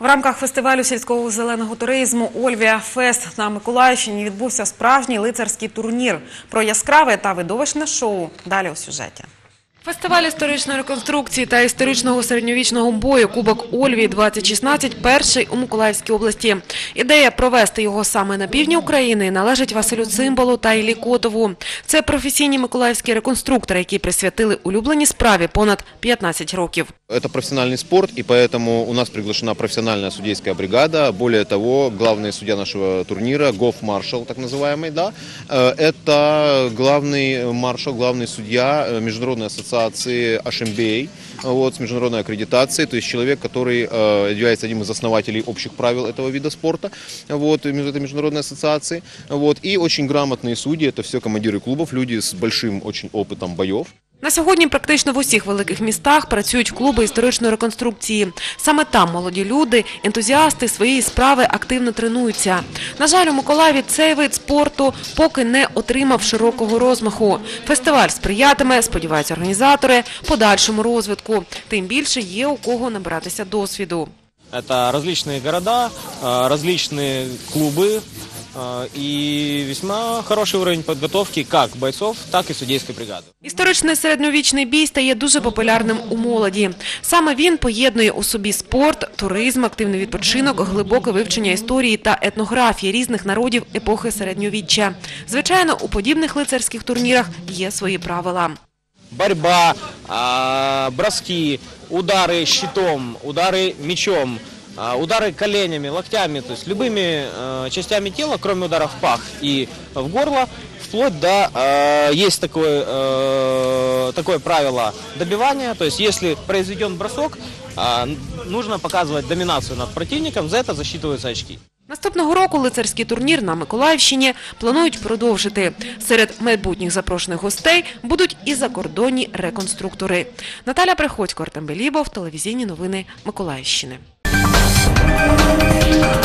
В рамках фестивалю сільського зеленого туризму «Ольвія Фест» на Миколаївщині відбувся справжній лицарський турнір. Про яскраве та видовищне шоу далі у сюжеті. Фестиваль історичної реконструкції та історичного середньовічного бою «Кубок Ольвії-2016» перший у Миколаївській області. Ідея провести його саме на півдні України належить Василю Цимбалу та Іллі Котову. Це професійні миколаївські реконструктори, які присвятили улюбленій справі понад 15 років. Это профессиональный спорт, и поэтому у нас приглашена профессиональная судейская бригада. Более того, главный судья нашего турнира, гоф-маршал так называемый, да, это главный маршал, главный судья Международной ассоциации АШМБА, вот, с международной аккредитацией, то есть человек, который является одним из основателей общих правил этого вида спорта, вот, этой международной ассоциации. Вот, и очень грамотные судьи, это все командиры клубов, люди с большим очень опытом боев. На сьогодні практично в усіх великих містах працюють клуби історичної реконструкції. Саме там молоді люди, ентузіасти своєї справи активно тренуються. На жаль, у Миколаєві цей вид спорту поки не отримав широкого розмаху. Фестиваль сприятиме, сподіваються організатори, подальшому розвитку. Тим більше є у кого набиратися досвіду. Це різні міста, різні клуби. И весьма хороший уровень подготовки как бойцов, так и судейской бригады. Історичний середньовічний бій стає дуже популярним у молоді. Саме він поєднує у собі спорт, туризм, активний відпочинок, глибоке вивчення історії та етнографії різних народів епохи середньовіччя. Звичайно, у подібних лицарських турнірах є свої правила. Борьба, броски, удары щитом, удары мечом, удары коленями, локтями, то есть любыми частями тела, кроме ударов в пах и в горло, вплоть до, есть такое правило добивания, то есть если произведен бросок, нужно показывать доминацию над противником, за это засчитываются очки. Наступного року лицарський турнір на Миколаївщині планують продовжити. Серед майбутніх запрошених гостей будуть і закордонні реконструктори. Наталя Приходько, Артем Белібов, телевізійні новини Миколаївщини.